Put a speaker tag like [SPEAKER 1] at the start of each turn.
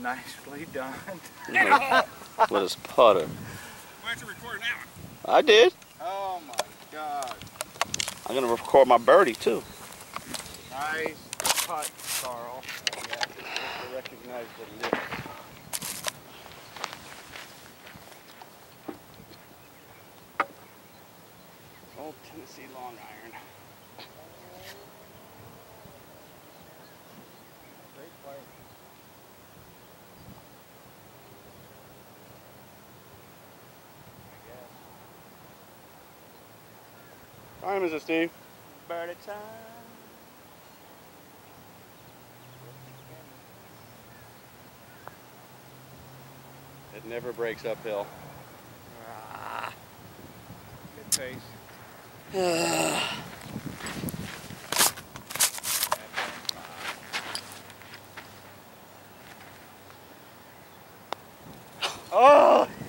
[SPEAKER 1] Nicely done.
[SPEAKER 2] With his putter.
[SPEAKER 3] Why don't you record now?
[SPEAKER 2] I did.
[SPEAKER 1] Oh my God.
[SPEAKER 2] I'm gonna record my birdie too.
[SPEAKER 1] Nice putt, Carl.
[SPEAKER 2] Yeah, I recognize the lips. Old Tennessee long iron.
[SPEAKER 1] Great play.
[SPEAKER 2] What time is it, Steve?
[SPEAKER 1] Birdie time.
[SPEAKER 2] It never breaks uphill.
[SPEAKER 1] Ah, good pace.
[SPEAKER 2] Oh!